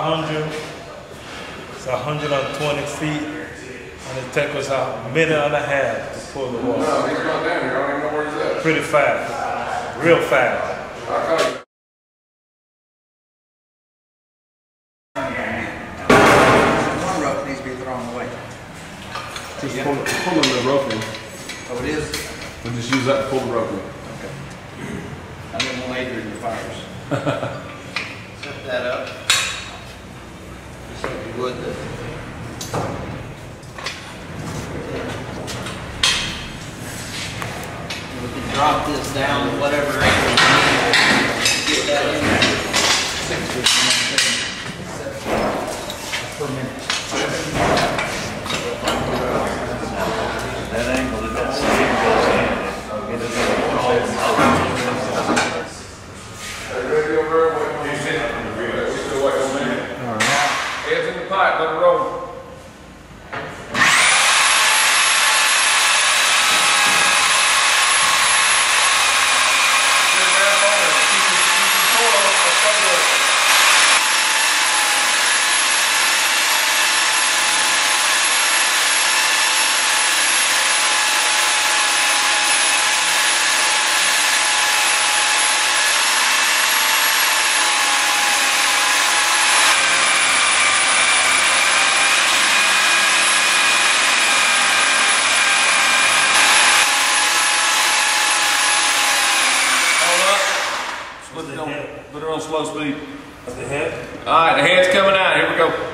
100. It's 120 feet, and it takes us a minute and a half to pull the water. No, he's not down here. I don't even know where he's at. Pretty fast, real fast. I'll call you. One rope needs to be thrown away. Just pulling the rope in. Oh, it is? We'll just use that to pull the rope in. Okay. I didn't want Adrian to fires. Set that up. Just like you would. We can drop this down to whatever angle you get that in there. Per minute. That angle that that sleeve goes in, it is Ready over there? You sit. We still wait 1 minute. All right. Heads in the pipe. Let it roll. Put it on slow speed. the head. All right, the head's coming out. Here we go.